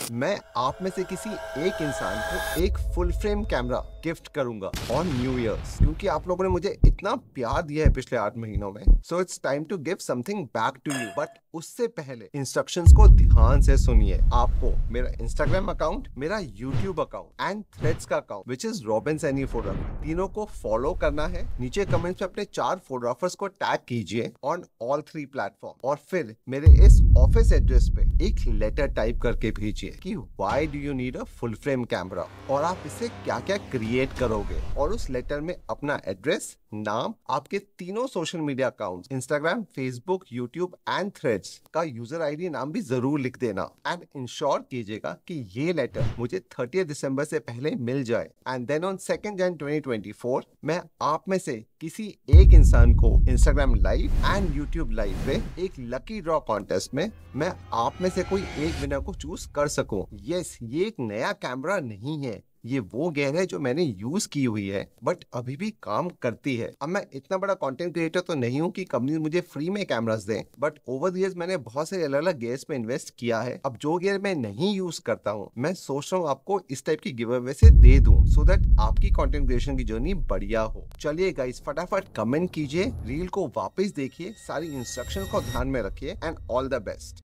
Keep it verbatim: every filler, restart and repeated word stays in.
मैं आप में से किसी एक इंसान को एक फुल फ्रेम कैमरा गिफ्ट करूंगा ऑन न्यू ईयर्स, क्योंकि आप लोगों ने मुझे इतना प्यार दिया है पिछले आठ महीनों में। So it's time to give something back to you. But उससे पहले इंस्ट्रक्शंस को ध्यान से सुनिए। आपको मेरा इंस्टाग्राम अकाउंट, मेरा यूट्यूब अकाउंट एंड थ्रेड्स का account which is Robin Saini photography, तीनों को फॉलो करना है। नीचे कमेंट्स में अपने चार फोटोग्राफर्स को टैग कीजिए ऑन ऑल थ्री प्लेटफॉर्म, और फिर मेरे इस ऑफिस एड्रेस पे एक लेटर टाइप करके भेजिए कि why do you need a full frame camera, और आप इसे क्या क्या क्रिएट करोगे। और उस लेटर में अपना एड्रेस, नाम, आपके तीनों social media accounts Instagram, Facebook, YouTube and Threads का यूजर आईडी नाम भी जरूर लिख देना। एंड इंश्योर कीजिएगा कि ये लेटर मुझे थर्टी दिसंबर से पहले मिल जाए। And then on second Jan twenty twenty four मैं आप में से किसी एक इंसान को Instagram live and YouTube live पे एक लकी ड्रॉ कॉन्टेस्ट में मैं आप में से कोई एक विनर को चूज कर सकूं। यस, ये एक नया कैमरा नहीं है, ये वो गेयर है जो मैंने यूज की हुई है बट अभी भी काम करती है। अब मैं इतना बड़ा कंटेंट क्रिएटर तो नहीं हूँ कि कंपनी मुझे फ्री में कैमरास दें, बट ओवर द इयर्स मैंने बहुत सारे अलग अलग गेयर्स में इन्वेस्ट किया है। अब जो गेयर मैं नहीं यूज करता हूँ, मैं सोच रहा हूँ आपको इस टाइप की गिव अवे से दे दूं, सो दैट आपकी कंटेंट क्रिएशन की जर्नी बढ़िया हो। चलिए गाइस, फटाफट कमेंट कीजिए, रील को वापस देखिए, सारी इंस्ट्रक्शन को ध्यान में रखिए एंड ऑल द बेस्ट।